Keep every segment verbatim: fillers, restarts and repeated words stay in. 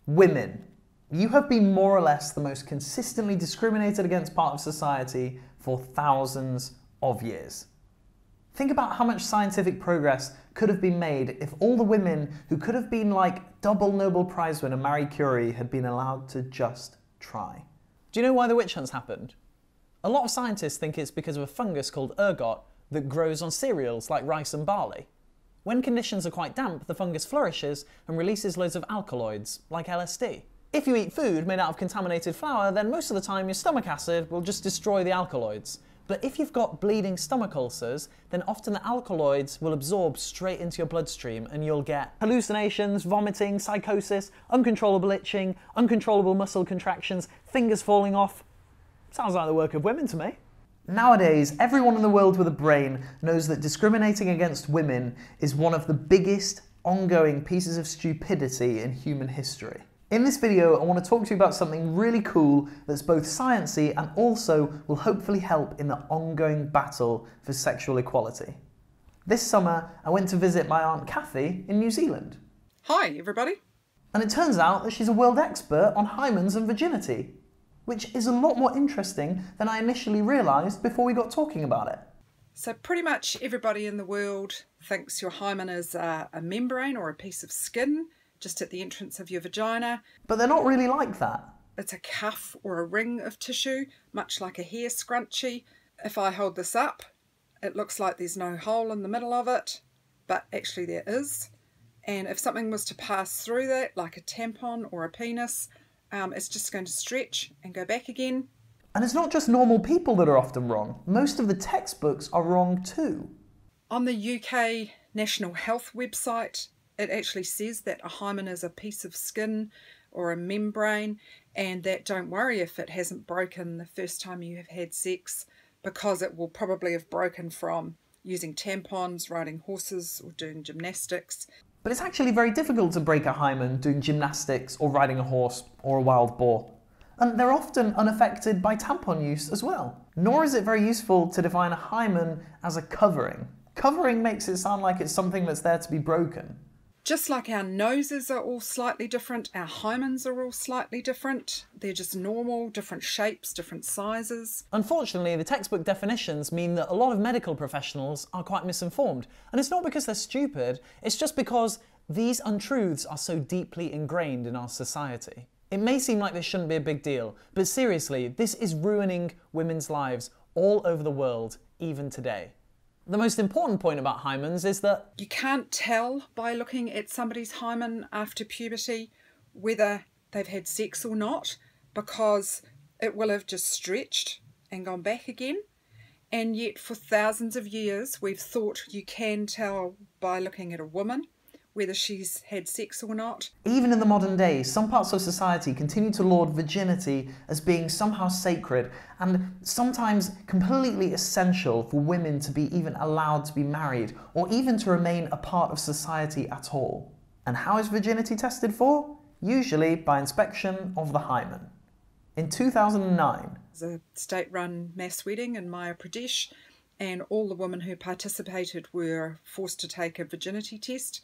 Women. You have been more or less the most consistently discriminated against part of society for thousands of years. Think about how much scientific progress could have been made if all the women who could have been like double Nobel Prize winner Marie Curie had been allowed to just try. Do you know why the witch hunts happened? A lot of scientists think it's because of a fungus called ergot that grows on cereals like rice and barley. When conditions are quite damp, the fungus flourishes and releases loads of alkaloids, like L S D. If you eat food made out of contaminated flour, then most of the time your stomach acid will just destroy the alkaloids. But if you've got bleeding stomach ulcers, then often the alkaloids will absorb straight into your bloodstream and you'll get hallucinations, vomiting, psychosis, uncontrollable itching, uncontrollable muscle contractions, fingers falling off. Sounds like the work of women to me. Nowadays, everyone in the world with a brain knows that discriminating against women is one of the biggest ongoing pieces of stupidity in human history. In this video, I want to talk to you about something really cool that's both sciencey and also will hopefully help in the ongoing battle for sexual equality. This summer, I went to visit my Aunt Kathy in New Zealand. Hi, everybody. And it turns out that she's a world expert on hymens and virginity, which is a lot more interesting than I initially realised before we got talking about it. So pretty much everybody in the world thinks your hymen is a, a membrane or a piece of skin just at the entrance of your vagina. But they're not really like that. It's a cuff or a ring of tissue, much like a hair scrunchie. If I hold this up, it looks like there's no hole in the middle of it, but actually there is. And if something was to pass through that, like a tampon or a penis, um, it's just going to stretch and go back again. And it's not just normal people that are often wrong. Most of the textbooks are wrong too. On the U K National Health website, it actually says that a hymen is a piece of skin or a membrane, and that don't worry if it hasn't broken the first time you have had sex, because it will probably have broken from using tampons, riding horses, or doing gymnastics. But it's actually very difficult to break a hymen doing gymnastics or riding a horse or a wild boar. And they're often unaffected by tampon use as well. Nor is it very useful to define a hymen as a covering. Covering makes it sound like it's something that's there to be broken. Just like our noses are all slightly different, our hymens are all slightly different. They're just normal, different shapes, different sizes. Unfortunately, the textbook definitions mean that a lot of medical professionals are quite misinformed. And it's not because they're stupid, it's just because these untruths are so deeply ingrained in our society. It may seem like this shouldn't be a big deal, but seriously, this is ruining women's lives all over the world, even today. The most important point about hymens is that you can't tell by looking at somebody's hymen after puberty whether they've had sex or not, because it will have just stretched and gone back again. And yet for thousands of years we've thought you can tell by looking at a woman whether she's had sex or not. Even in the modern day, some parts of society continue to laud virginity as being somehow sacred and sometimes completely essential for women to be even allowed to be married or even to remain a part of society at all. And how is virginity tested for? Usually by inspection of the hymen. In two thousand nine, there's a state-run mass wedding in Madhya Pradesh, and all the women who participated were forced to take a virginity test.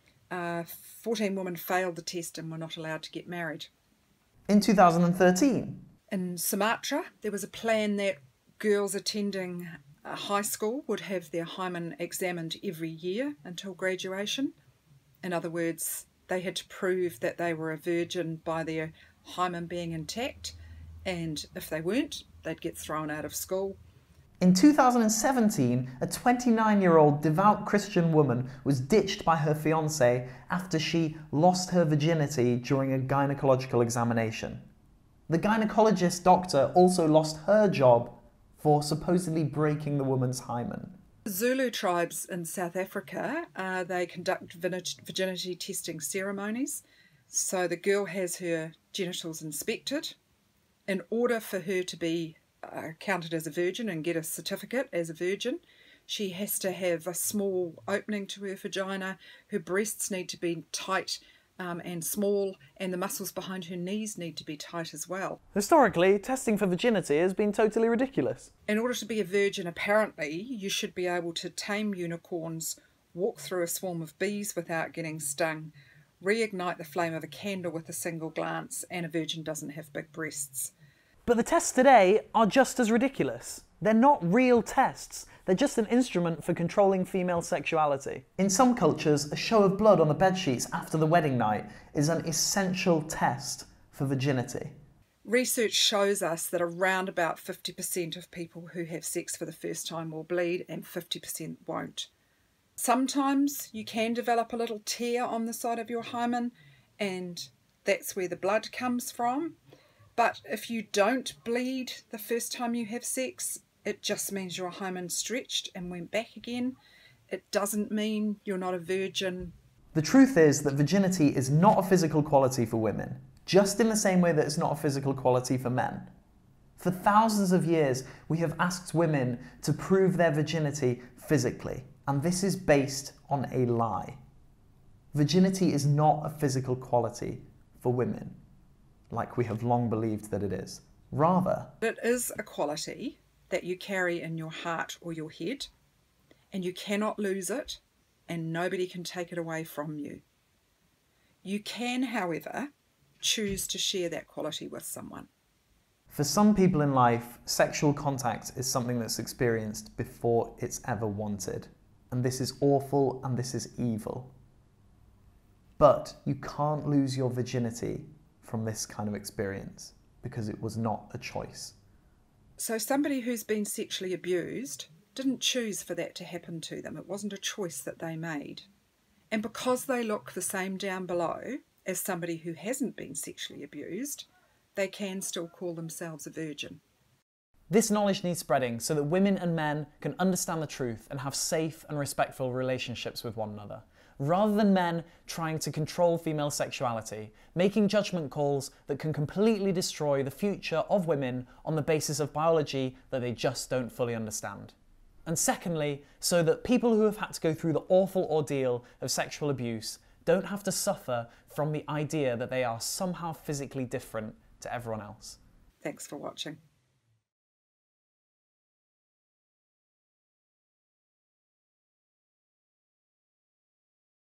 Uh, fourteen women failed the test and were not allowed to get married. In two thousand thirteen. In Sumatra, there was a plan that girls attending a high school would have their hymen examined every year until graduation. In other words, they had to prove that they were a virgin by their hymen being intact, and if they weren't, they'd get thrown out of school. In two thousand seventeen, a twenty-nine-year-old devout Christian woman was ditched by her fiancé after she lost her virginity during a gynecological examination. The gynecologist doctor also lost her job for supposedly breaking the woman's hymen. Zulu tribes in South Africa, uh, they conduct virginity testing ceremonies. So the girl has her genitals inspected. In order for her to be Uh, counted as a virgin and get a certificate as a virgin, she has to have a small opening to her vagina. Her breasts need to be tight um, and small, and the muscles behind her knees need to be tight as well. Historically, testing for virginity has been totally ridiculous. In order to be a virgin, apparently, you should be able to tame unicorns, walk through a swarm of bees without getting stung, reignite the flame of a candle with a single glance, and a virgin doesn't have big breasts. But the tests today are just as ridiculous. They're not real tests. They're just an instrument for controlling female sexuality. In some cultures, a show of blood on the bedsheets after the wedding night is an essential test for virginity. Research shows us that around about fifty percent of people who have sex for the first time will bleed and fifty percent won't. Sometimes you can develop a little tear on the side of your hymen, and that's where the blood comes from. But if you don't bleed the first time you have sex, it just means your hymen stretched and went back again. It doesn't mean you're not a virgin. The truth is that virginity is not a physical quality for women, just in the same way that it's not a physical quality for men. For thousands of years, we have asked women to prove their virginity physically, and this is based on a lie. Virginity is not a physical quality for women, like we have long believed that it is. Rather, it is a quality that you carry in your heart or your head, and you cannot lose it, and nobody can take it away from you. You can, however, choose to share that quality with someone. For some people in life, sexual contact is something that's experienced before it's ever wanted. And this is awful and this is evil. But you can't lose your virginity from this kind of experience because it was not a choice. So somebody who's been sexually abused didn't choose for that to happen to them. It wasn't a choice that they made. And because they look the same down below as somebody who hasn't been sexually abused, they can still call themselves a virgin. This knowledge needs spreading so that women and men can understand the truth and have safe and respectful relationships with one another, rather than men trying to control female sexuality, making judgment calls that can completely destroy the future of women on the basis of biology that they just don't fully understand. And secondly, so that people who have had to go through the awful ordeal of sexual abuse don't have to suffer from the idea that they are somehow physically different to everyone else. Thanks for watching.